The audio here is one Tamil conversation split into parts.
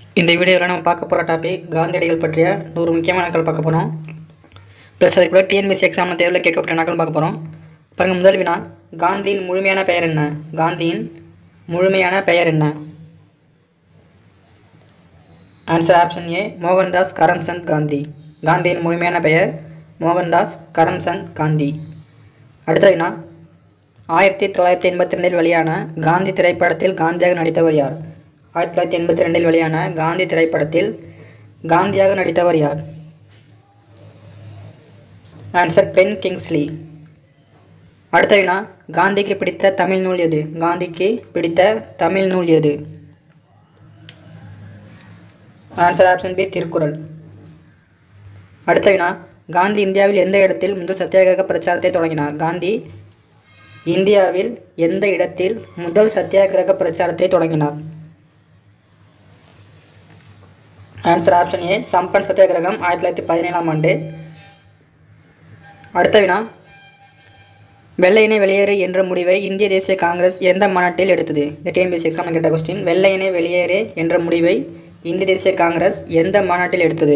இந்த வீடியோவில் நம்ம பார்க்க போகிற டாபிக் காந்தியடிகள் பற்றிய 100 முக்கியமான நாட்கள் பார்க்க போகிறோம். ப்ளஸ் அதுக்கு கூட டிஎன்பிஎஸ்சி எக்ஸாமில் தேர்வில் கேட்கப்பட்ட நாட்கள் பார்க்க போகிறோம். பாருங்கள், முதல் வினா, காந்தியின் முழுமையான பெயர் என்ன? காந்தியின் முழுமையான பெயர் என்ன? Answer option A, Mohandas Karamchand Gandhi. காந்தியின் முழுமையான பெயர் மோகன்தாஸ் கரம்சந்த் காந்தி. அடுத்த வினா, 1982 வெளியான காந்தி திரைப்படத்தில் காந்தியாக நடித்தவர் யார்? 1982 வெளியான காந்தி திரைப்படத்தில் காந்தியாக நடித்தவர் யார்? Answer Ben Kingsley. அடுத்த வினா, காந்திக்கு பிடித்த தமிழ் நூல் எது? காந்திக்கு பிடித்த தமிழ் நூல் எது? Answer option B, Thirukkural. அடுத்த வினா, காந்தி இந்தியாவில் எந்த இடத்தில் முதல் சத்தியாகிரக பிரச்சாரத்தை தொடங்கினார்? காந்தி இந்தியாவில் எந்த இடத்தில் முதல் சத்தியாகிரக பிரச்சாரத்தை தொடங்கினார்? ஆன்சர் ஆப்ஷன் ஏ, சம்பன் சத்தியாகிரகம் 1917ஆம் ஆண்டு. அடுத்த வினா, வெள்ளையனே வெளியேறு என்ற முடிவை இந்திய தேசிய காங்கிரஸ் எந்த மாநாட்டில் எடுத்தது? இந்த டிஎன்பிஎஸ்சி எக்ஸாமில் கேட்ட கொஸ்டின். வெள்ளையனே வெளியேறு என்ற முடிவை இந்திய தேசிய காங்கிரஸ் எந்த மாநாட்டில் எடுத்தது?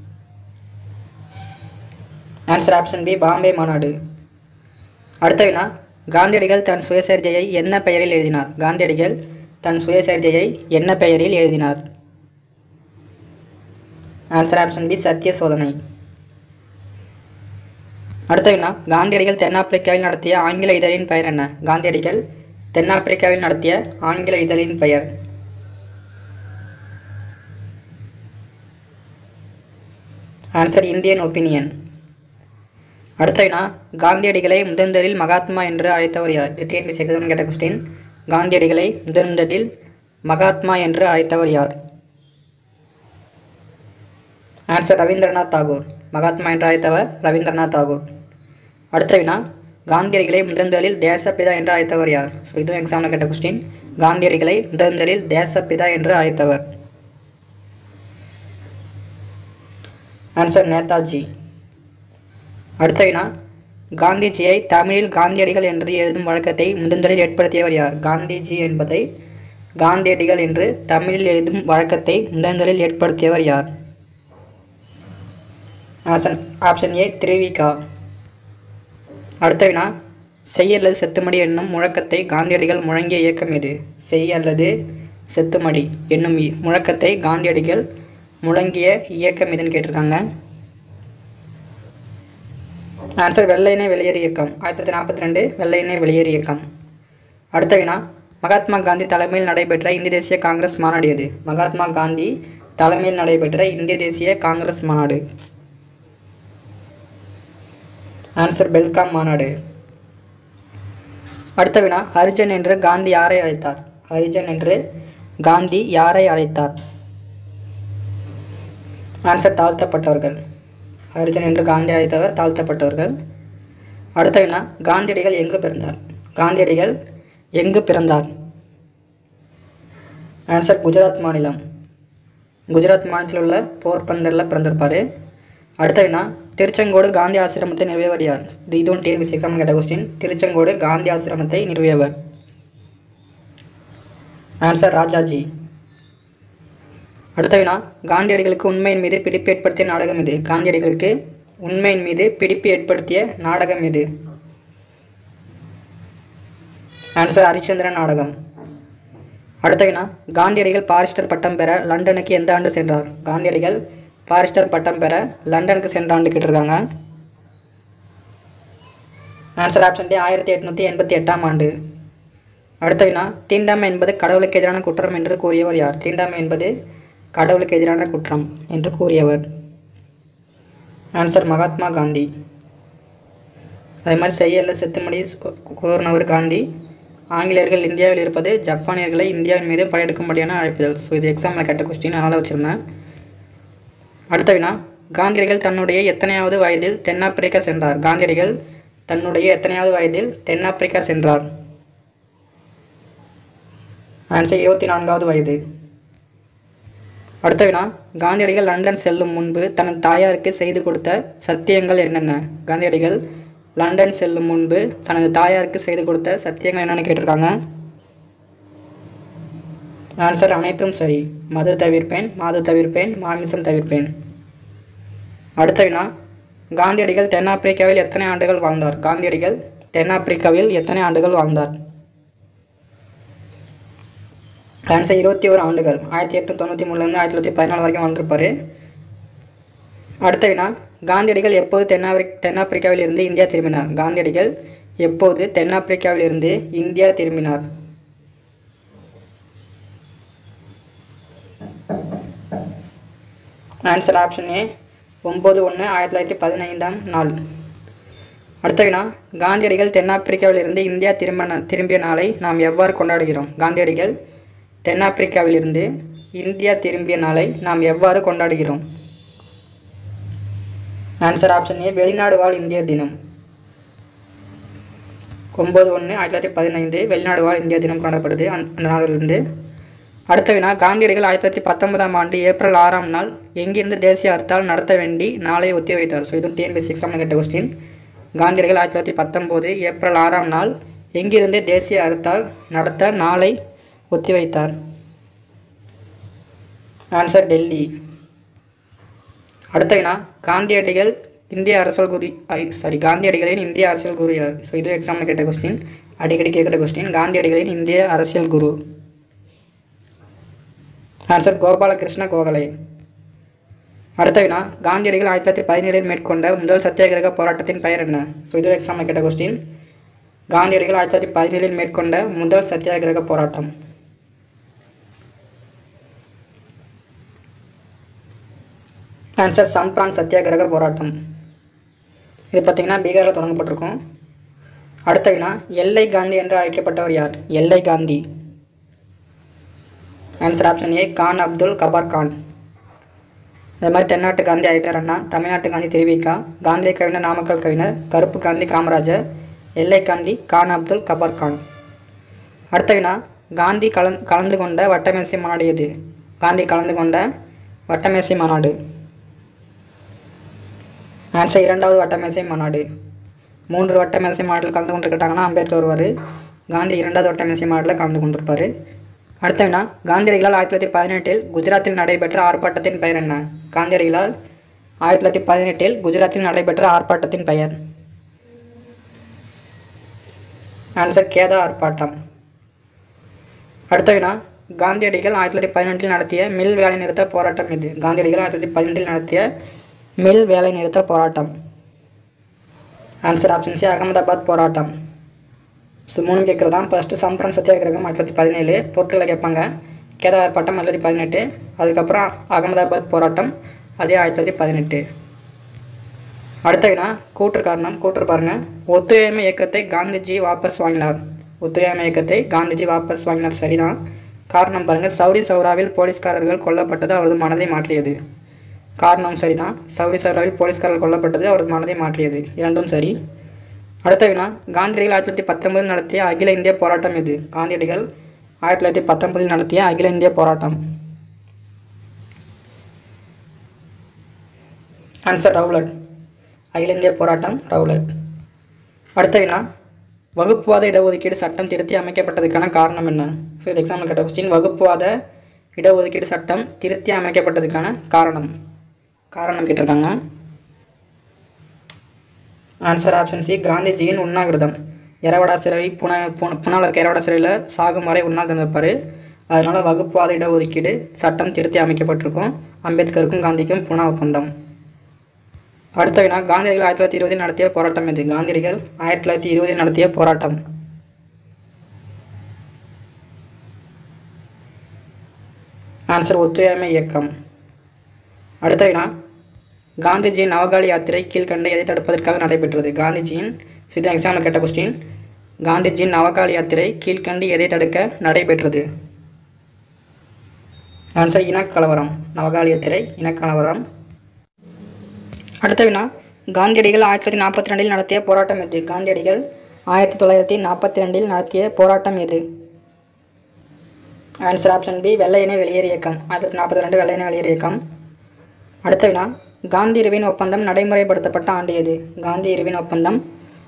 ஆன்சர் ஆப்ஷன் பி, பாம்பே மாநாடு. அடுத்த வினா, காந்தியடிகள் தன் சுயசரிதையை என்ன பெயரில் எழுதினார்? காந்தியடிகள் தன் சுயசரிதையை என்ன பெயரில் எழுதினார்? ஆன்சர் ஆப்ஷன் பி, சத்திய சோதனை. அடுத்த வினா, காந்தியடிகள் தென்னாப்பிரிக்காவில் நடத்திய ஆங்கில இதழின் பெயர் என்ன? காந்தியடிகள் தென்னாப்பிரிக்காவில் நடத்திய ஆங்கில இதழின் பெயர்? Answer Indian Opinion. அடுத்த வினா, காந்தியடிகளை முதன்முதலில் மகாத்மா என்று அழைத்தவர் யார்? டிஎன்பிஎஸ்சி எக்ஸாம் கேட்ட கொஸ்டின். காந்தியடிகளை முதன்முதலில் மகாத்மா என்று அழைத்தவர் யார்? ஆன்சர் ரவீந்திரநாத் தாகூர். மகாத்மா என்று அழைத்தவர் ரவீந்திரநாத் தாகூர். அடுத்த வினா, காந்தியடிகளை முதன்முதலில் தேசப்பிதா என்று அழைத்தவர் யார்? ஸோ இதுவும் எக்ஸாமில் கேட்ட கொஸ்டின். காந்தியடிகளை முதன்முதலில் தேசப்பிதா என்று அழைத்தவர்? ஆன்சர் நேதாஜி. அடுத்த வினா, காந்திஜியை தமிழில் காந்தியடிகள் என்று எழுதும் வழக்கத்தை முதன்முதலில் ஏற்படுத்தியவர் யார்? காந்திஜி என்பதை காந்தியடிகள் என்று தமிழில் எழுதும் வழக்கத்தை முதன்முதலில் ஏற்படுத்தியவர் யார்? Option A, Thiruvika. அடுத்த வினா, செய் அல்லது செத்துமடி என்னும் முழக்கத்தை காந்தியடிகள் முழங்கிய இயக்கம் எது? செய் அல்லது செத்துமடி என்னும் முழக்கத்தை காந்தியடிகள் முழங்கிய இயக்கம் எதுன்னு கேட்டிருக்காங்க. ஆன்சர் வெள்ளையனே வெளியேறு இயக்கம். 1942 வெள்ளையனே வெளியேறு இயக்கம். அடுத்த வினா, மகாத்மா காந்தி தலைமையில் நடைபெற்ற இந்திய தேசிய காங்கிரஸ் மாநாடு எது? மகாத்மா காந்தி தலைமையில் நடைபெற்ற இந்திய தேசிய காங்கிரஸ் மாநாடு? ஆன்சர் பெல்காம் மாநாடு. அடுத்த வினா, ஹரிஜன் என்று காந்தி யாரை அழைத்தார்? ஹரிஜன் என்று காந்தி யாரை அழைத்தார்? ஆன்சர் தாழ்த்தப்பட்டவர்கள். ஹரிஜன் என்று காந்தி அழைத்தவர் தாழ்த்தப்பட்டவர்கள். அடுத்த வினா, காந்தியடிகள் எங்கு பிறந்தார்? காந்தியடிகள் எங்கு பிறந்தார்? ஆன்சர் குஜராத் மாநிலம். குஜராத் மாநிலத்தில் உள்ள போர்பந்தரில் பிறந்திருப்பார். அடுத்த வினா, திருச்செங்கோடு காந்தி ஆசிரமத்தை நிறுவியவர் யார்? இதுவும் டிஎன்பிஎஸ்சி எக்ஸாம் கேட்ட கொஸ்டின். திருச்செங்கோடு காந்தி ஆசிரமத்தை நிறுவியவர்? ஆன்சர் ராஜாஜி. அடுத்த வினா, காந்தியடிகளுக்கு உண்மையின் மீது பிடிப்பு ஏற்படுத்திய நாடகம் எது? காந்தியடிகளுக்கு உண்மையின் மீது பிடிப்பு ஏற்படுத்திய நாடகம் எது? ஆன்சர் ஹரிச்சந்திரன் நாடகம். அடுத்த வினா, காந்தியடிகள் பாரிஸ்டர் பட்டம் பெற லண்டனுக்கு எந்த ஆண்டு சென்றார்? காந்தியடிகள் பாரிஸ்டர் பட்டம் பெற லண்டனுக்கு சென்ற ஆண்டு கேட்டிருக்காங்க. ஆன்சர் ஆப்ஷன் டி, 1888ஆம் ஆண்டு. அடுத்த வினா, தீண்டாமை என்பது கடவுளுக்கு எதிரான குற்றம் என்று கூறியவர் யார்? தீண்டாமை என்பது கடவுளுக்கு எதிரான குற்றம் என்று கூறியவர்? ஆன்சர் மகாத்மா காந்தி. அதே மாதிரி செய்யல செத்துமடி கூறினவர் காந்தி. ஆங்கிலேயர்கள் இந்தியாவில் இருப்பது ஜப்பானியர்களை இந்தியாவின் மீது படையெடுக்கும்படியான அழைப்புதல். ஸோ இது எக்ஸாமில் கேட்ட கொஸ்டின், அதனால் வச்சுருந்தேன். அடுத்த வினா, காந்தியடிகள் தன்னுடைய எத்தனையாவது வயதில் தென்னாப்பிரிக்கா சென்றார்? காந்தியடிகள் தன்னுடைய எத்தனையாவது வயதில் தென்னாப்பிரிக்கா சென்றார்? ஆன்சர் 24வது வயது. அடுத்த வினா, காந்தியடிகள் லண்டன் செல்லும் முன்பு தனது தாயாருக்கு செய்து கொடுத்த சத்தியங்கள் என்னென்ன? காந்தியடிகள் லண்டன் செல்லும் முன்பு தனது தாயாருக்கு செய்து கொடுத்த சத்தியங்கள் என்னென்னு கேட்டிருக்காங்க. ஆன்சர் அனைத்தும் சரி. மது தவிர்ப்பேன், மாது தவிர்ப்பேன், மாமிசம் தவிர்ப்பேன். அடுத்த வினா, காந்தியடிகள் தென்னாப்பிரிக்காவில் எத்தனை ஆண்டுகள் வாழ்ந்தார்? காந்தியடிகள் தென்னாப்பிரிக்காவில் எத்தனை ஆண்டுகள் வாழ்ந்தார்? ஆன்சர் 21 ஆண்டுகள். 1893லேருந்து 1914 வரைக்கும் வாழ்ந்திருப்பார். அடுத்த வினா, காந்தியடிகள் எப்போது தென்னாப்பிரிக்காவில் இருந்து இந்தியா திரும்பினார்? காந்தியடிகள் எப்போது தென்னாப்பிரிக்காவில் இருந்து இந்தியா திரும்பினார்? ஆன்சர் ஆப்ஷன் ஏ 9/1/1915 நாள். அடுத்த வினா, காந்தியடிகள் தென்னாப்பிரிக்காவில் இருந்து இந்தியா திரும்பிய நாளை நாம் எவ்வாறு கொண்டாடுகிறோம்? காந்தியடிகள் தென்னாப்பிரிக்காவில் இருந்து இந்தியா திரும்பிய நாளை நாம் எவ்வாறு கொண்டாடுகிறோம்? ஆன்சர் ஆப்ஷன் ஏ வெளிநாடு வாழ் இந்தியர் தினம். 9/1/1915 வெளிநாடு வாழ் இந்தியா தினம் கொண்டாடப்படுது அந்த நாளிலிருந்து. அடுத்த வினா, காந்தியடிகள் 1919ஆம் ஆண்டு ஏப்ரல் 6ஆம் நாள் எங்கிருந்து தேசிய ஹர்த்தால் நடத்த வேண்டி நாளை ஒத்திவைத்தார்? ஸோ இதுவும் TNPSC எக்ஸாமில் கேட்ட கொஸ்டின். காந்தியடிகள் 1919 ஏப்ரல் 6ஆம் நாள் எங்கிருந்து தேசிய ஹர்த்தால் நடத்த நாளை ஒத்திவைத்தார்? ஆன்சர் டெல்லி. அடுத்த வினா, காந்தியடிகளின் இந்திய அரசியல் குரு யார்? ஸோ இது எக்ஸாமில் கேட்ட கொஸ்டின், அடிக்கடி கேட்குற கொஸ்டின். காந்தியடிகளின் இந்திய அரசியல் குரு. ஆன்சர் கோபாலகிருஷ்ண கோகலே. அடுத்த வினா, காந்தியடிகள் 1917 மேற்கொண்ட முதல் சத்தியாகிரக போராட்டத்தின் பெயர் என்ன? ஸோ இது எக்ஸாமில் கேட்ட கொஸ்டின். காந்தியடிகள் 1917 மேற்கொண்ட முதல் சத்தியாகிரக போராட்டம். ஆன்சர் சம்ப்ரான் சத்தியாகிரக போராட்டம். இது பார்த்திங்கன்னா பீகாரில் தொடங்கப்பட்டிருக்கும். அடுத்த வினா, எல்லை காந்தி என்று அழைக்கப்பட்டவர் யார்? எல்லை Gandhi. Answer option A Khan Abdul Ghaffar Khan. அதே மாதிரி தென்னாட்டு காந்தி ஆயிட்டார் அண்ணா, தமிழ்நாட்டு காந்தி திருவிக்கா, காந்திய கவிஞர் நாமக்கல் கவிஞர், கருப்பு காந்தி காமராஜர், எல்லை காந்தி கான் அப்துல் கபார் கான். அடுத்த வினா, காந்தி கலந்து கொண்ட வட்டமேசை மாநாடு எது? காந்தி கலந்து கொண்ட வட்டமேசை மாநாடு. ஆன்சர் 2வது வட்டமேசை மாநாடு. 3 வட்டமேசை மாநாட்டில் கலந்து கொண்டிருக்காங்கன்னா அம்பேத்கர் வருவார். காந்தி 2வது வட்டமேசை மாநாட்டில் கலந்து கொண்டிருப்பார். அடுத்த வினா, காந்தியடிகளால் 1918 குஜராத்தில் நடைபெற்ற ஆர்ப்பாட்டத்தின் பெயர் என்ன? காந்தியடிகளால் 1918 குஜராத்தில் நடைபெற்ற ஆர்ப்பாட்டத்தின் பெயர். ஆன்சர் கேதா ஆர்ப்பாட்டம். அடுத்த வினா, காந்தியடிகள் 1918 நடத்திய மில் வேலை நிறுத்த போராட்டம் எது? காந்தியடிகள் 1918 நடத்திய மில் வேலை நிறுத்த போராட்டம். ஆன்சர் ஆப்ஷன் சி அகமதாபாத் போராட்டம். ஸோ 3 கேட்குறது தான். ஃபஸ்ட்டு சம்ப்ரான் சத்தியாகிரகம் 1917, பொறுத்துக்களை கேட்பாங்க. கேதா ஆர்ப்பாட்டம் 1918, அதுக்கப்புறம் அகமதாபாத் போராட்டம் அதே 1918. அடுத்த வினா, கூற்று காரணம். கூற்று பாருங்கள். ஒத்துழையாமை இயக்கத்தை காந்திஜி வாபஸ் வாங்கினார். ஒத்துழையாமை இயக்கத்தை காந்திஜி வாபஸ் வாங்கினார் சரிதான். காரணம் பாருங்கள், சௌரி சௌராவில் போலீஸ்காரர்கள் கொல்லப்பட்டது அவரது மனதை மாற்றியது. காரணம் சரிதான். சௌரி சௌராவில் போலீஸ்காரர்கள் கொல்லப்பட்டது அவரது மனதை மாற்றியது. இரண்டும் சரி. அடுத்த வினா, காந்தியடிகள் 1919 நடத்திய அகில இந்திய போராட்டம் எது? காந்தியடிகள் 1919 நடத்திய அகில இந்திய போராட்டம். Answer Rowlatt. அகில இந்திய போராட்டம் ரவுலட். அடுத்த வினா, வகுப்புவாத இடஒதுக்கீடு சட்டம் திருத்தி அமைக்கப்பட்டதுக்கான காரணம் என்ன? ஸோ இது எக்ஸாம்பிள் கேட்ட கொஸ்டின். வகுப்புவாத இடஒதுக்கீடு சட்டம் திருத்தி அமைக்கப்பட்டதுக்கான காரணம் கேட்டிருக்காங்க. ஆன்சர் ஆப்ஷன் சி காந்திஜியின் உண்ணாவிரதம். எரவடா சிறை புனால இருக்க எரவடா சிறையில் சாகும் வரை உண்ணாவிரதம் இருப்பார். அதனால் வகுப்புவாத இடஒதுக்கீடு சட்டம் திருத்தி அமைக்கப்பட்டிருக்கும். அம்பேத்கருக்கும் காந்திக்கும் புனா ஒப்பந்தம். அடுத்த வினா, காந்தியடிகள் 1920 நடத்திய போராட்டம் எது? காந்தியடிகள் 1920 நடத்திய போராட்டம். ஆன்சர் ஒத்துழையாமை இயக்கம். அடுத்த வினா, காந்திஜியின் நவகாளி யாத்திரை கீழ்கண்ட எதை தடுப்பதற்காக நடைபெற்றது? காந்திஜியின் சித்த எக்ஸாமில் கேட்ட கொஸ்டின். காந்திஜியின் நவகாளி யாத்திரை கீழ்கண்டு எதை தடுக்க நடைபெற்றது? ஆன்சர் இனக்கலவரம். நவகாளி யாத்திரை இனக்கலவரம். அடுத்த வினா, காந்தியடிகள் 1942 நடத்திய போராட்டம் எது? காந்தியடிகள் 1942 நடத்திய போராட்டம் எது? ஆன்சர் ஆப்ஷன் பி வெள்ளையனே வெளியேறு இயக்கம். 1942 வெள்ளையனே வெளியேறு இயக்கம். அடுத்த வினா, காந்தி இர்வின் ஒப்பந்தம் நடைமுறைப்படுத்தப்பட்ட ஆண்டு எது? காந்தி இர்வின் ஒப்பந்தம்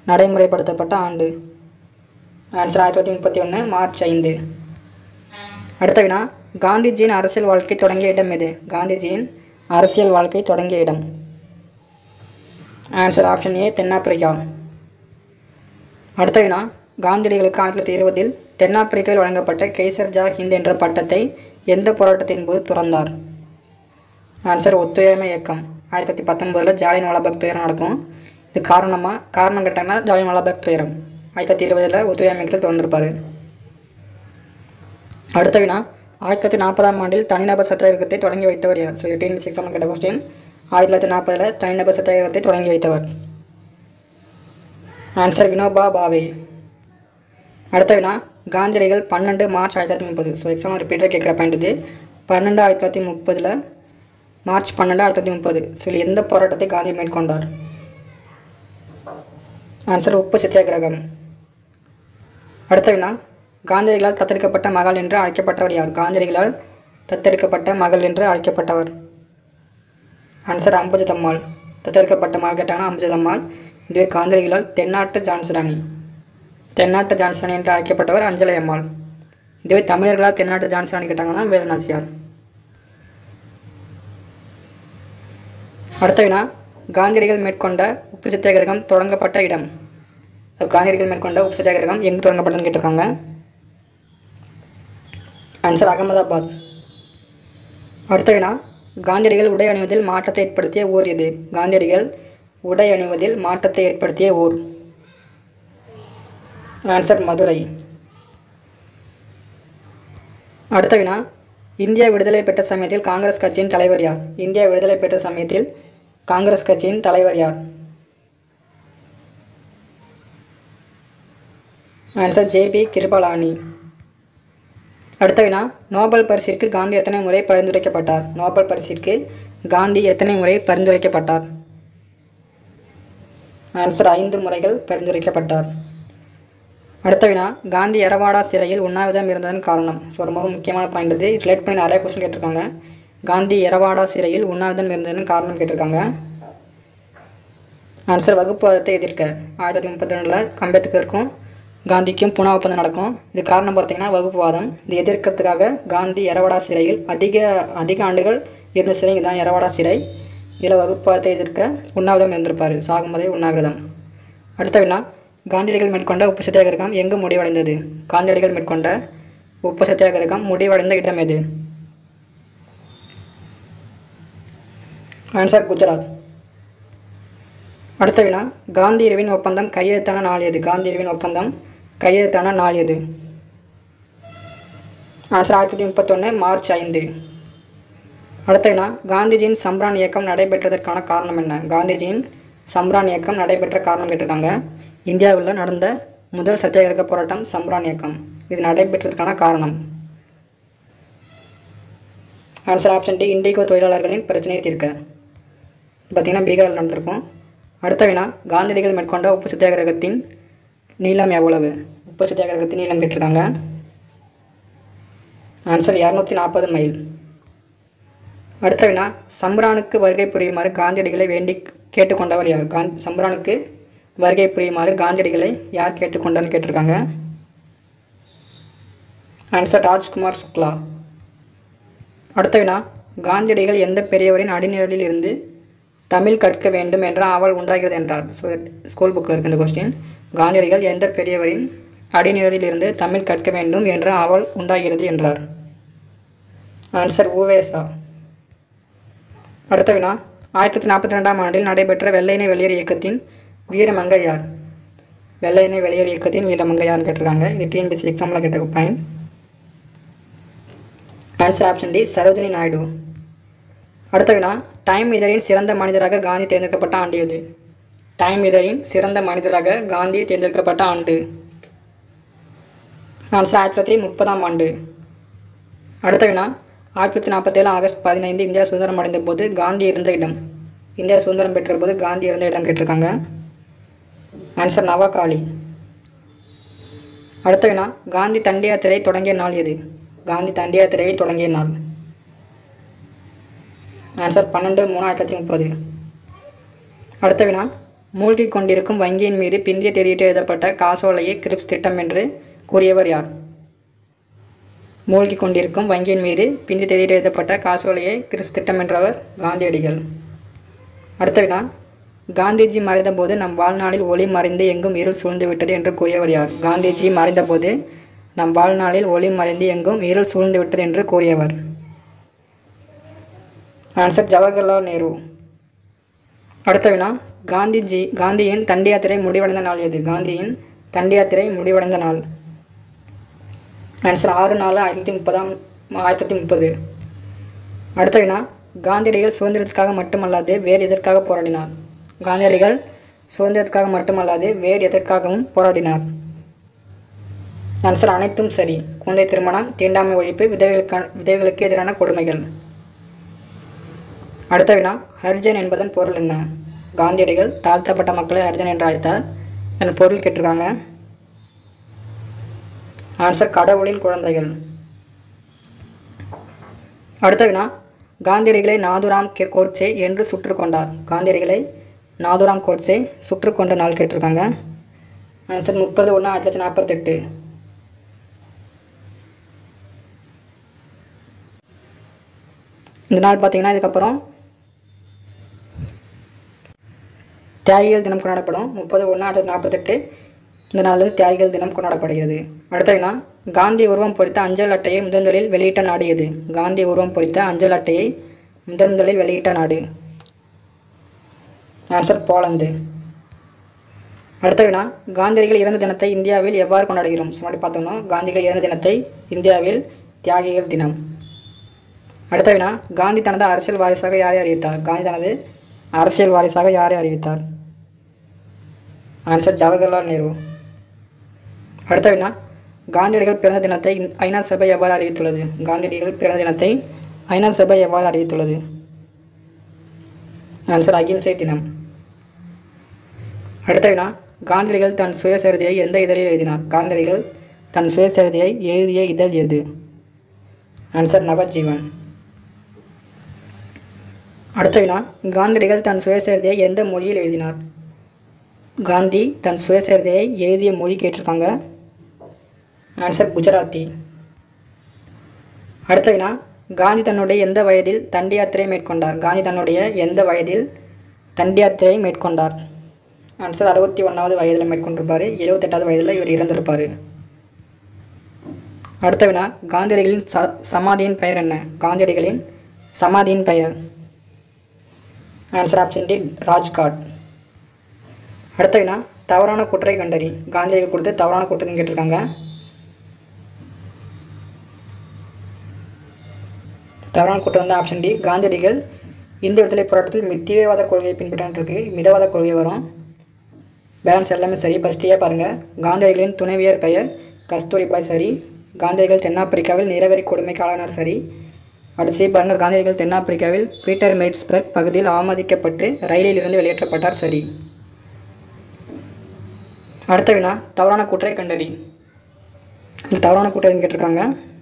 நடைமுறைப்படுத்தப்பட்ட ஆண்டு. Answer 1931 March 5. அடுத்த வினா, காந்திஜியின் அரசியல் வாழ்க்கை தொடங்கிய இடம் எது? காந்திஜியின் அரசியல் வாழ்க்கை தொடங்கிய இடம். ஆன்சர் ஆப்ஷன் ஏ, தென்னாப்பிரிக்கா. அடுத்த வினா, காந்தியடிகளுக்கு 1920 தென்னாப்பிரிக்காவில் வழங்கப்பட்ட கெய்சர் ஜா ஹிந்த் என்ற பட்டத்தை எந்த போராட்டத்தின் போது துறந்தார்? ஆன்சர் ஒத்துழையாமை இயக்கம். 1919 ஜாலியன் வாலாபாக் துயரம் நடக்கும். இது காரணம் கேட்டாங்கன்னா ஜாலியன் வாலாபாக் துயரம் 1920 ஒத்துழையாமை இயக்கத்தில் திறந்திருப்பார். அடுத்த வினா, 1940ஆம் ஆண்டில் தனிநபர் சத்தியாகிரகத்தை தொடங்கி வைத்தவர் யார்? ஸோ 18 எக்ஸாம் கேட்ட கொஸ்டின். 1940 தனிநபர் சத்தியாகிரகத்தை தொடங்கி வைத்தவர். ஆன்சர் வினோபா பாவே. அடுத்த வினா, காந்தியடிகள் 12 மார்ச் 1930. ஸோ எக்ஸாம் ரிப்பீட்டர் கேட்குற பாயிண்ட் இது. 12 1930 மார்ச் 12 1930 ஸோ எந்த போராட்டத்தை காந்தி மேற்கொண்டார்? ஆன்சர் உப்பு சத்தியாகிரகம். அடுத்த வினா, காந்தியடிகளால் தத்தெடுக்கப்பட்ட மகள் என்று அழைக்கப்பட்டவர் யார்? காந்தியடிகளால் தத்தெடுக்கப்பட்ட மகள் என்று அழைக்கப்பட்டவர். ஆன்சர் அம்புஜத்தம்மாள். தத்தெடுக்கப்பட்ட மகள் கேட்டாங்கன்னா அம்புஜத்தம்மாள். இதுவே காந்தியடிகளால் தென்னாட்டு ஜான்சிராணி என்று அழைக்கப்பட்டவர் அஞ்சலை அம்மாள். இதுவே தமிழர்களால் தென்னாட்டு ஜான்சிராணி கேட்டாங்கன்னா வேலுநாச்சியார். அடுத்த வினா, காந்தியடிகள் மேற்கொண்ட உப்பு சத்தியாகிரகம் தொடங்கப்பட்ட இடம். காந்தியடிகள் மேற்கொண்ட உப்பு சத்தியாகிரகம் எங்கு தொடங்கப்பட்டதுன்னு கேட்டிருக்காங்க. ஆன்சர் அகமதாபாத். அடுத்த வினா, காந்தியடிகள் உடை அணிவதில் மாற்றத்தை ஏற்படுத்திய ஊர் எது? காந்தியடிகள் உடை அணிவதில் மாற்றத்தை ஏற்படுத்திய ஊர். ஆன்சர் மதுரை. அடுத்த வினா, இந்தியா விடுதலை பெற்ற சமயத்தில் காங்கிரஸ் கட்சியின் தலைவர் யார்? இந்தியா விடுதலை பெற்ற சமயத்தில் காங்கிரஸ் கட்சியின் தலைவர் யார்? Answer J B. கிருபலானி. அடுத்த வினா, நோபல் பரிசிற்கு காந்தி எத்தனை முறை பரிந்துரைக்கப்பட்டார்? நோபல் பரிசிற்கு காந்தி எத்தனை முறை பரிந்துரைக்கப்பட்டார்? ஆன்சர் 5 முறைகள் பரிந்துரைக்கப்பட்டார். அடுத்த வினா, காந்தி எரவாடா சிறையில் உண்ணாவிரதம் இருந்ததன் காரணம். ஸோ ரொம்ப முக்கியமான பாயிண்ட் இது. ரிலேட் பண்ணி நிறைய கொஸ்டின் கேட்டிருக்காங்க. காந்தி எரவாடா சிறையில் உண்ணாவிரதம் இருந்ததன் காரணம் கேட்டிருக்காங்க. ஆன்சர் வகுப்புவாதத்தை எதிர்க்க. 1932 அம்பேத்கருக்கும் காந்திக்கும் புனா ஒப்பந்தம் நடக்கும். இது காரணம் பார்த்தீங்கன்னா வகுப்புவாதம். இது எதிர்க்கிறதுக்காக காந்தி எரவாடா சிறையில் அதிக ஆண்டுகள் இருந்த சிறை தான் எரவாடா சிறை. இதில் வகுப்புவாதத்தை எதிர்க்க உண்ணாவிரதம் இருந்திருப்பார். சாகும்போதே உண்ணாவிரதம். அடுத்த வினா, காந்தியடிகள் மேற்கொண்ட உப்பு சத்தியாகிரகம் எங்கு முடிவடைந்தது? காந்தியடிகள் மேற்கொண்ட உப்பு சத்தியாகிரகம் முடிவடைந்த இடம் எது? ஆன்சர் குஜராத். அடுத்த வினா, காந்தி இருவின் ஒப்பந்தம் கையெழுத்தான நாள் எது? காந்தி இருவின் ஒப்பந்தம் கையெழுத்தான நாள் எது? Answer 1931 March 5. அடுத்த வினா, காந்திஜியின் சம்ரான் இயக்கம் நடைபெற்றதற்கான காரணம் என்ன? காந்திஜியின் சம்ரான் இயக்கம் நடைபெற்ற காரணம் கேட்டிருக்காங்க. இந்தியாவில் நடந்த முதல் சத்தியாகிரக போராட்டம் சம்ரான் இயக்கம். இது நடைபெற்றதற்கான காரணம். ஆன்சர் ஆப்ஷன் டி, இண்டிகோ தொழிலாளர்களின் பிரச்சனையை தீர்க்க. பார்த்திங்கன்னா பீகாரில் நடந்திருக்கும். அடுத்த வினா, காந்தியடிகள் மேற்கொண்ட உப்பு சத்தியாகிரகத்தின் நீளம் எவ்வளவு? உப்பு சத்தியாகிரகத்தின் நீளம் கேட்டிருக்காங்க. Answer 240 mile. அடுத்த வினா, சம்ரானுக்கு வருகை புரியுமாறு காந்தியடிகளை வேண்டி கேட்டுக்கொண்டவர் யார்? சம்ரானுக்கு வருகை புரியுமாறு காந்தியடிகளை யார் கேட்டுக்கொண்டான்னு கேட்டிருக்காங்க. ஆன்சர் ராஜ்குமார் சுக்லா. அடுத்த வினா, காந்தியடிகள் எந்த பெரியவரின் அடிநிழலில் இருந்து தமிழ் கற்க வேண்டும் என்ற ஆவல் உண்டாகிறது என்றார்? ஸோ ஸ்கூல் புக்கில் இருக்குது இந்த கொஸ்டின். காந்தியடிகள் எந்த பெரியவரின் அடிநிழலில் இருந்து தமிழ் கற்க வேண்டும் என்ற ஆவல் உண்டாகிறது என்றார்? ஆன்சர் உவேசா. அடுத்த வினா, 1942ஆம் ஆண்டில் நடைபெற்ற வெள்ளையனே வெளியேறு இயக்கத்தின் வீரமங்கை யார்? வெள்ளையனே வெளியேறு இயக்கத்தின் வீரமங்கை யாருன்னு கேட்டிருக்காங்க. இது டிஎன்பிஎஸ்சி எக்ஸாமில் கேட்ட point. Answer option D, Sarojini Naidu. அடுத்த வினா, டைம் இதழின் சிறந்த மனிதராக காந்தி தேர்ந்தெடுக்கப்பட்ட ஆண்டு எது? டைம் இதழின் சிறந்த மனிதராக காந்தி தேர்ந்தெடுக்கப்பட்ட ஆண்டு. ஆன்சர் 1930ஆம் ஆண்டு. அடுத்த வினா, 1947 ஆகஸ்ட் 15 இந்தியா சுதந்திரம் அடைந்த போது காந்தி இருந்த இடம். இந்தியா சுதந்திரம் பெற்ற போது காந்தி இருந்த இடம் கேட்டிருக்காங்க. ஆன்சர் நவாகாளி. அடுத்த வினா, காந்தி தண்டி யாத்திரையை தொடங்கிய நாள் எது? காந்தி தண்டி யாத்திரையை தொடங்கிய நாள். ஆன்சர் 12/3/1930. அடுத்த வினா, மூழ்கி கொண்டிருக்கும் வங்கியின் மீது பிந்திய தேதியிட்டு எழுதப்பட்ட காசோலையை கிரிப்ஸ் திட்டம் என்று கூறியவர் யார்? மூழ்கி கொண்டிருக்கும் வங்கியின் மீது பிந்தி தேதியில் எழுதப்பட்ட காசோலையை திட்டமின்றவர் காந்தியடிகள். அடுத்த வினா, காந்திஜி மறைந்தபோது நம் வாழ்நாளில் ஒளி மறைந்து எங்கும் இருள் சூழ்ந்து விட்டது என்று கூறியவர் யார்? காந்திஜி மறைந்தபோது நம் வாழ்நாளில் ஒளி மறைந்து எங்கும் இருள் சூழ்ந்து விட்டது என்று கூறியவர். ஆன்சர் ஜவஹர்லால் நேரு. அடுத்த வினா, காந்தியின் தண்டி யாத்திரை முடிவடைந்த நாள் எது? காந்தியின் தண்டி யாத்திரை முடிவடைந்த நாள். ஆன்சர் 6/4/1930. அடுத்த வினா, காந்தியடிகள் சுதந்திரத்திற்காக மட்டுமல்லாது வேறு எதற்காக போராடினார்? காந்தியடிகள் சுதந்திரத்திற்காக மட்டுமல்லாது வேறு எதற்காகவும் போராடினார். ஆன்சர் அனைத்தும் சரி. குழந்தை திருமணம், தீண்டாமை ஒழிப்பு, விதவைகளுக்கு எதிரான கொடுமைகள். அடுத்த வினா, ஹரிஜன் என்பதன் பொருள் என்ன? காந்தியடிகள் தாழ்த்தப்பட்ட மக்களை ஹரிஜன் என்று அழைத்தார். அதன் பொருள் கேட்டிருக்காங்க. ஆன்சர் கடவுளின் குழந்தைகள். அடுத்த வினா, காந்தியடிகளை நாதுராம் கோட்சே என்று சுட்டுக் கொண்டார். காந்தியடிகளை நாதுராம் கோட்சே சுட்டுக் கொண்ட நாள் கேட்டிருக்காங்க. ஆன்சர் 30/1/1948. இந்த நாள் பார்த்தீங்கன்னா இதுக்கப்புறம் தியாகிகள் தினம் கொண்டாடப்படும். 30/1/1948 இந்த நாளில் தியாகிகள் தினம் கொண்டாடப்படுகிறது. அடுத்த வினா, காந்தி உருவம் பொறித்த அஞ்சல் அட்டையை முதன்முதலில் வெளியிட்ட நாடு எது? காந்தி உருவம் பொறித்த அஞ்சல் அட்டையை முதன்முதலில் வெளியிட்ட நாடு. Answer Poland. அடுத்த வினா, காந்தியடிகள் இறந்த தினத்தை இந்தியாவில் எவ்வாறு கொண்டாடுகிறோம்? முன்னாடி பார்த்தோம்னா காந்தியடிகள் இறந்த தினத்தை இந்தியாவில் தியாகிகள் தினம். அடுத்த வினா, காந்தி தனது அரசியல் வாரிசாக யாரை அறிவித்தார்? காந்தி தனது அரசியல் வாரிசாக யாரை அறிவித்தார்? ஆன்சர் ஜவஹர்லால் நேரு. அடுத்த வினா, காந்தியடிகள் பிறந்த தினத்தை ஐநா சபை எவ்வாறு அறிவித்துள்ளது? காந்தியடிகள் பிறந்த தினத்தை ஐநா சபை எவ்வாறு அறிவித்துள்ளது? ஆன்சர் அகிம்சை தினம். அடுத்த வினா, காந்தியடிகள் தன் சுயசரிதையை எந்த இதழில் எழுதினார்? காந்தியடிகள் தன் சுயசரிதையை எழுதிய இதழ் எது? ஆன்சர் நவஜீவன். அடுத்த வினா, காந்தியடிகள் தன் சுயசரிதையை எந்த மொழியில் எழுதினார்? காந்தி தன் சுயசரிதையை எழுதிய மொழி கேட்டிருக்காங்க. ஆன்சர் குஜராத்தி. அடுத்த வினா, காந்தி தன்னுடைய எந்த வயதில் தண்டி யாத்திரை மேற்கொண்டார்? காந்தி தன்னுடைய எந்த வயதில் தண்டி யாத்திரையை மேற்கொண்டார்? ஆன்சர் 61வது வயதில் மேற்கொண்டிருப்பார். 78வது வயதில் இவர் இறந்திருப்பார். அடுத்த வினா, காந்தியடிகளின் சமாதியின் பெயர் என்ன? காந்தியடிகளின் சமாதியின் பெயர். Answer option D, Rajghat. அடுத்த வினா, தவறான குற்றை கண்டறி. காந்தியடிகள் கொடுத்து தவறான குற்றத்தை கேட்டிருக்காங்க. தவறான குற்றம் வந்து ஆப்ஷன் டி, காந்தியடிகள் இந்திய விடுதலை போராட்டத்தில் தீவிரவாத கொள்கையை பின்பற்றிருக்கு. மிதவாத கொள்கை வரும். பேலன்ஸ் எல்லாமே சரி. ஃபர்ஸ்ட் ஏ பாருங்கள். காந்தியடிகளின் துணைவியர் பெயர் கஸ்தூரிபாய் சரி. காந்தியடிகள் தென்னாப்பிரிக்காவில் நிறவெறி கொடுமைக்கு ஆளானார் சரி. அடுத்து பாருங்கள், காந்தியடிகள் தென்னாப்பிரிக்காவில் பீட்டர் மேட்ஸ்பர்க் பகுதியில் அவமதிக்கப்பட்டு ரயிலில் இருந்து வெளியேற்றப்பட்டார் சரி. அடுத்த வினா, தவறான கூற்றை கண்டறி. தவறான கூற்றை கேட்டிருக்காங்க.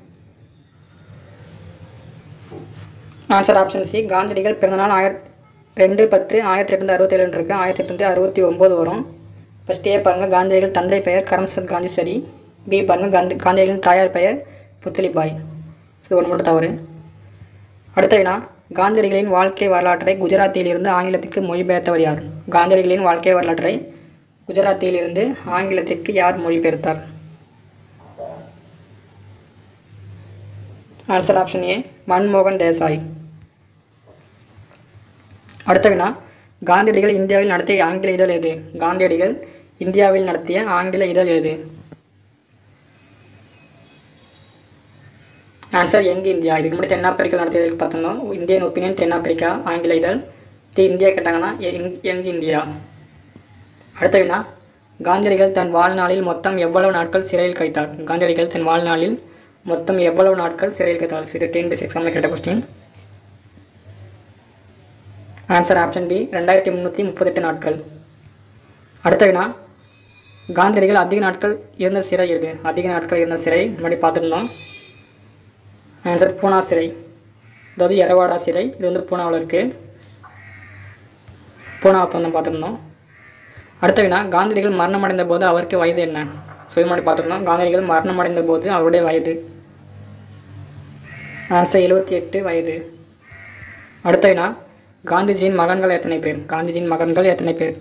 ஆன்சர் ஆப்ஷன் சி, காந்தியடிகள் பிறந்தநாள் 2/10/1867 இருக்கு. 1869 வரும். ஃபர்ஸ்ட் ஏ பாருங்கள், காந்தியடிகள் தந்தை பெயர் கரம்சந்த் காந்தி சரி. பி பாருங்கள், காந்தியடிகளின் தாயார் பெயர் புத்லிபாய். இது ஒன்று மட்டும் தவறு. அடுத்த வினா, காந்தியடிகளின் வாழ்க்கை வரலாற்றை குஜராத்தியில் இருந்து ஆங்கிலத்திற்கு மொழிபெயர்த்தவர் யார்? காந்தியடிகளின் வாழ்க்கை வரலாற்றை குஜராத்தியில் இருந்து ஆங்கிலத்திற்கு யார் மொழிபெயர்த்தார்? ஆன்சர் ஆப்ஷன் ஏ, மன்மோகன் தேசாய். அடுத்த வினா, காந்தியடிகள் இந்தியாவில் நடத்திய ஆங்கில இதழ் எது? காந்தியடிகள் இந்தியாவில் நடத்திய ஆங்கில இதழ் எது? Answer Young India. இதுக்கு முன்னாடி தென்னாப்பிரிக்கா நடத்தியதற்கு பார்த்தோம்னா இந்தியன் ஒப்பீனியன் தென்னாப்பிரிக்கா ஆங்கில இதழ். இந்தியா கேட்டாங்கன்னா யங் இந்தியா. அடுத்த வினா, காந்தியடிகள் தன் வாழ்நாளில் மொத்தம் எவ்வளவு நாட்கள் சிறையில் கழித்தார்? காந்தியடிகள் தன் வாழ்நாளில் மொத்தம் எவ்வளவு நாட்கள் சிறையில் கழித்தார்? இது TNPSC எக்ஸாமில் கேட்ட கொஸ்டின். ஆன்சர் ஆப்ஷன் பி, 2338 நாட்கள். அடுத்த வினா, காந்தியடிகள் அதிக நாட்கள் இருந்த சிறை எது? அதிக நாட்கள் இருந்த சிறை முன்னாடி பார்த்துருந்தோம். ஆன்சர் பூனா சிறை, அதாவது எரவாடா சிறை. இது வந்து பூனாவில் இருக்குது. பூனா ஒப்பந்தம் பார்த்துருந்தோம். அடுத்த வினா, காந்தியடிகள் மரணமடைந்த போது அவருக்கு வயது என்ன? முன்னாடி பார்த்துருந்தோம். காந்தியடிகள் மரணமடைந்த போது அவருடைய வயது. ஆன்சர் 78 வயது. அடுத்த வினா, காந்திஜியின் மகன்கள் எத்தனை பேர்? காந்திஜியின் மகன்கள் எத்தனை பேர்?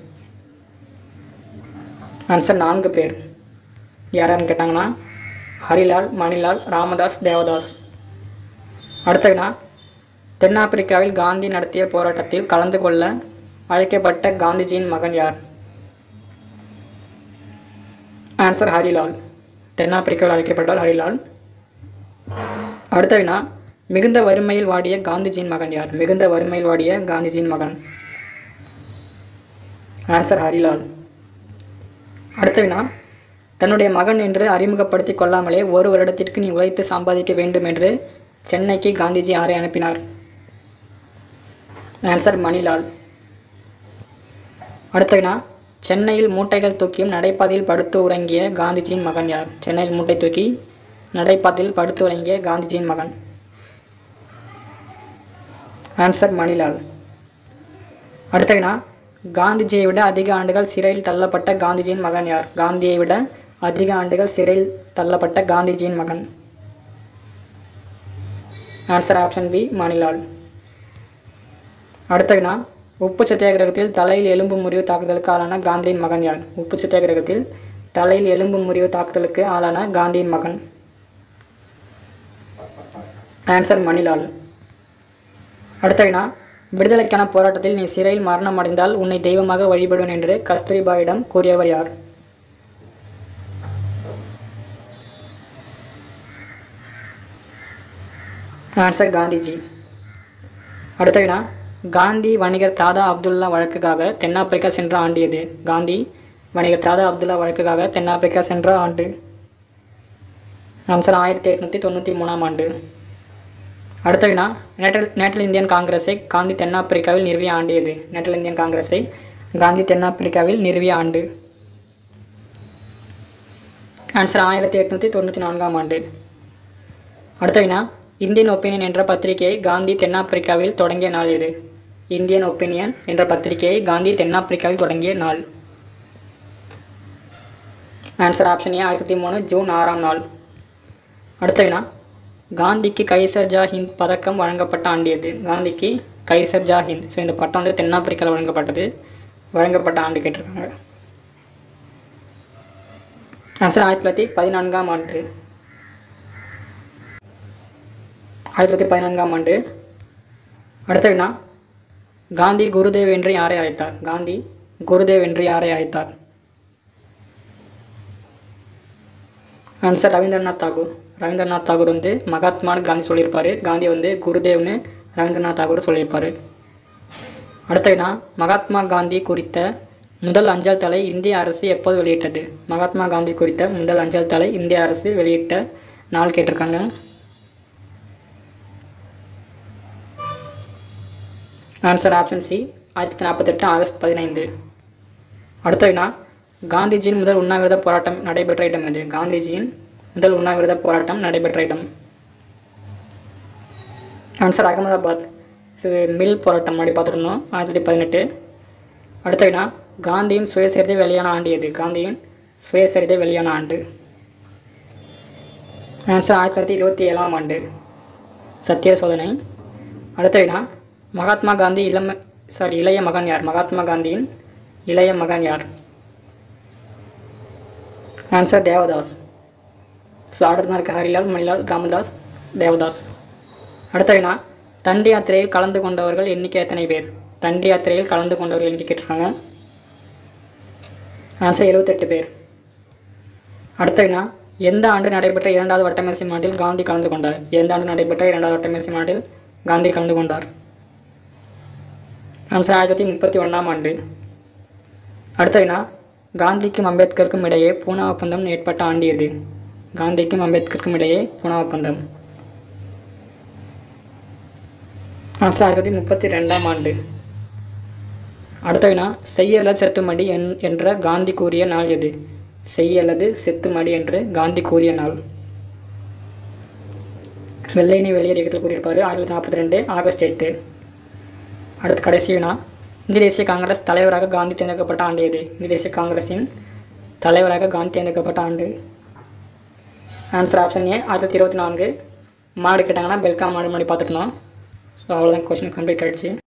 ஆன்சர் 4 பேர். யாரான்னு கேட்டாங்கன்னா ஹரிலால், மணிலால், ராமதாஸ், தேவதாஸ். அடுத்த வினா, தென்னாப்பிரிக்காவில் காந்தி நடத்திய போராட்டத்தில் கலந்து கொள்ள அழைக்கப்பட்ட காந்திஜியின் மகன் யார்? ஆன்சர் ஹரிலால். தென்னாப்பிரிக்காவில் அழைக்கப்பட்டால் ஹரிலால். அடுத்த வினா, மிகுந்த வறுமையில் வாடிய காந்திஜியின் மகன் யார்? மிகுந்த வறுமையில் வாடிய காந்திஜியின் மகன். ஆன்சர் ஹரிலால். அடுத்த வினா, தன்னுடைய மகன் என்று அறிமுகப்படுத்திக் கொள்ளாமலே 1 வருடத்திற்கு நீ உழைத்து சம்பாதிக்க வேண்டும் என்று சென்னைக்கு காந்திஜி யாரை அனுப்பினார்? ஆன்சர் மணிலால். அடுத்த வினா, சென்னையில் மூட்டைகள் தூக்கியும் நடைபாதையில் படுத்து உறங்கிய காந்திஜியின் மகன் யார்? சென்னையில் மூட்டை தூக்கி நடைபாதையில் படுத்து உறங்கிய காந்திஜியின் மகன். ஆன்சர் மணிலால். அடுத்த வினா, காந்திஜியை விட அதிக ஆண்டுகள் சிறையில் தள்ளப்பட்ட காந்திஜியின் மகன் யார்? காந்தியை விட அதிக ஆண்டுகள் சிறையில் தள்ளப்பட்ட காந்திஜியின் மகன். Answer option B, Manilal. அடுத்த வினா, உப்பு சத்தியாகிரகத்தில் தலையில் எலும்பு முறிவு தாக்குதலுக்கு ஆளான காந்தியின் மகன் யார்? உப்பு சத்தியாகிரகத்தில் தலையில் எலும்பு முறிவு தாக்குதலுக்கு ஆளான காந்தியின் மகன். ஆன்சர் மணிலால். அடுத்த வினா, விடுதலைக்கான போராட்டத்தில் நீ சிறையில் மரணம் அடைந்தால் உன்னை தெய்வமாக வழிபடுவேன் என்று கஸ்தூரிபாயிடம் கூறியவர் யார்? ஆன்சர் காந்திஜி. அடுத்த வினா, காந்தி வணிகர் தாதா அப்துல்லா வழக்குக்காக தென்னாப்பிரிக்கா சென்ற ஆண்டு எது? காந்தி வணிகர் தாதா அப்துல்லா வழக்குக்காக தென்னாப்பிரிக்கா சென்ற ஆண்டு. ஆன்சர் 1893 ஆண்டு. அடுத்த வினா, நேட்டல் இந்தியன் காங்கிரஸை காந்தி தென்னாப்பிரிக்காவில் நிறுவிய ஆண்டு எது? நேட்டல் இந்தியன் காங்கிரஸை காந்தி தென்னாப்பிரிக்காவில் நிறுவிய ஆண்டு. ஆன்சர் 1894 ஆண்டு. அடுத்த வினா, இந்தியன் ஒப்பீனியன் என்ற பத்திரிகையை காந்தி தென்னாப்பிரிக்காவில் தொடங்கிய நாள் எது? இந்தியன் ஒப்பீனியன் என்ற பத்திரிகையை காந்தி தென்னாப்பிரிக்காவில் தொடங்கிய நாள். ஆன்சர் ஆப்ஷன் ஏ, 1903 ஜூன் 6ஆம் நாள். அடுத்த வினா, காந்திக்கு கைசர் ஜா ஹிந்த் பதக்கம் வழங்கப்பட்ட ஆண்டு எது? காந்திக்கு கைசர் ஜா ஹிந்த். ஸோ இந்த பட்டம் வந்து தென்னாப்பிரிக்காவில் வழங்கப்பட்ட ஆண்டு கேட்டிருக்காங்க. ஆன்சர் 1914ஆம் ஆண்டு. 1914ஆம் ஆண்டு. அடுத்த வினா, காந்தி குருதேவ் என்று யாரை அழைத்தார்? காந்தி குருதேவ் என்று யாரை அழைத்தார்? ஆன்சர் ரவீந்திரநாத் தாகூர். ரவீந்திரநாத் தாகூர் வந்து மகாத்மான்னு காந்தி சொல்லியிருப்பார். காந்தி வந்து குருதேவ்னு ரவீந்திரநாத் தாகூர் சொல்லியிருப்பார். அடுத்த வினா, மகாத்மா காந்தி குறித்த முதல் அஞ்சல் தலை இந்திய அரசு எப்போது வெளியிட்டது? மகாத்மா காந்தி குறித்த முதல் அஞ்சல் தலை இந்திய அரசு வெளியிட்ட நாள் கேட்டிருக்காங்க. Answer option C, 1948 August 15. அடுத்த வினா, காந்திஜியின் முதல் உண்ணாவிரத போராட்டம் நடைபெற்ற இடம் எது? காந்திஜியின் முதல் உண்ணாவிரத போராட்டம் நடைபெற்ற இடம். ஆன்சர் அகமதாபாத். மில் போராட்டம் அப்படி பார்த்துருந்தோம், 1918. அடுத்த வினா, காந்தியின் சுயசரிதை வெளியான ஆண்டு எது? காந்தியின் சுயசரிதை வெளியான ஆண்டு. ஆன்சர் 1927ஆம் ஆண்டு, சத்திய சோதனை. அடுத்த வினா, மகாத்மா காந்தி இளைய மகன் யார்? மகாத்மா காந்தியின் இளைய மகன் யார்? ஆன்சர் தேவதாஸ். ஸோ அடுத்த இருக்க ஹரிலால், மணிலால், ராமதாஸ், தேவதாஸ். அடுத்த வினா, தண்டி யாத்திரையில் கலந்து கொண்டவர்கள் எண்ணிக்கை எத்தனை பேர்? தண்டி யாத்திரையில் கலந்து கொண்டவர்கள் எண்ணிக்கை கேட்டிருக்காங்க. ஆன்சர் 78 பேர். அடுத்த வினா, எந்த ஆண்டு நடைபெற்ற 2வது வட்டமேசை மாநாட்டில் காந்தி கலந்து கொண்டார்? எந்த ஆண்டு நடைபெற்ற 2வது வட்டமேசை மாநாட்டில் காந்தி கலந்து கொண்டார்? ஆன்சர் 1931ஆம் ஆண்டு. அடுத்த வினா, காந்திக்கும் அம்பேத்கருக்கும் இடையே பூனா ஒப்பந்தம் ஏற்பட்ட ஆண்டு எது? காந்திக்கும் அம்பேத்கருக்கும் இடையே பூனா ஒப்பந்தம். ஆன்சர் 1932ஆம் ஆண்டு. அடுத்த வினா, செய் அல்லது செத்துமடி என்ற காந்தி கூறிய நாள் எது? செய் அல்லது செத்துமடி என்று காந்தி கூறிய நாள். வெள்ளையனை வெளியேறு இயக்கத்தில் கூறியிருப்பார், 1942 ஆகஸ்ட் 8. அடுத்து கடைசி வினா, இந்திய தேசிய காங்கிரஸ் தலைவராக காந்தி தேர்ந்தெடுக்கப்பட்ட ஆண்டு எது? இந்திய தேசிய காங்கிரஸின் தலைவராக காந்தி தேர்ந்தெடுக்கப்பட்ட ஆண்டு. ஆன்சர் ஆப்ஷன் ஏ, 1924 மாடு கேட்டாங்கன்னா பெல்காம் மாடு முன்னாடி பார்த்துருந்தோம். ஸோ அவ்வளோதான், கொஸ்டின் கம்ப்ளீட் ஆகிடுச்சு.